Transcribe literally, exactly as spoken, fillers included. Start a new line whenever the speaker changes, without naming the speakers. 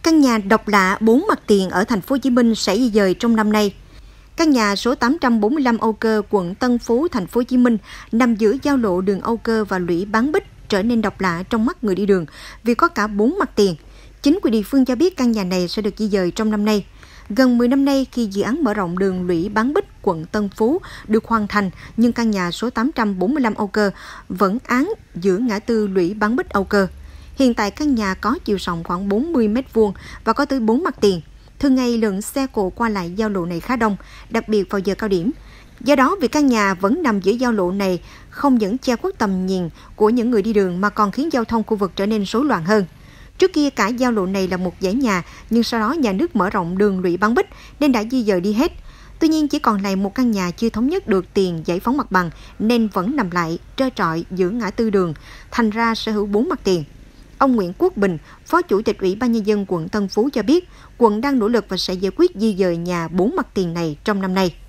Căn nhà độc lạ bốn mặt tiền ở thành phố Hồ Chí Minh sẽ di dời trong năm nay. Căn nhà số tám trăm bốn mươi lăm Âu Cơ, quận Tân Phú, thành phố Hồ Chí Minh nằm giữa giao lộ đường Âu Cơ và lũy Bán Bích trở nên độc lạ trong mắt người đi đường vì có cả bốn mặt tiền. Chính quyền địa phương cho biết căn nhà này sẽ được di dời trong năm nay. Gần mười năm nay khi dự án mở rộng đường lũy Bán Bích, quận Tân Phú được hoàn thành, nhưng căn nhà số tám trăm bốn mươi lăm Âu Cơ vẫn án giữa ngã tư lũy Bán Bích Âu Cơ. Hiện tại căn nhà có chiều rộng khoảng bốn mươi mét vuông và có tới bốn mặt tiền. Thường ngày lượng xe cộ qua lại giao lộ này khá đông, đặc biệt vào giờ cao điểm. Do đó, việc căn nhà vẫn nằm giữa giao lộ này không những che khuất tầm nhìn của những người đi đường mà còn khiến giao thông khu vực trở nên rối loạn hơn. Trước kia cả giao lộ này là một dãy nhà, nhưng sau đó nhà nước mở rộng đường lũy Bán Bích nên đã di dời đi hết. Tuy nhiên chỉ còn lại một căn nhà chưa thống nhất được tiền giải phóng mặt bằng nên vẫn nằm lại trơ trọi giữa ngã tư đường, thành ra sở hữu bốn mặt tiền. Ông Nguyễn Quốc Bình, Phó Chủ tịch Ủy ban Nhân dân quận Tân Phú cho biết, quận đang nỗ lực và sẽ giải quyết di dời nhà bốn mặt tiền này trong năm nay.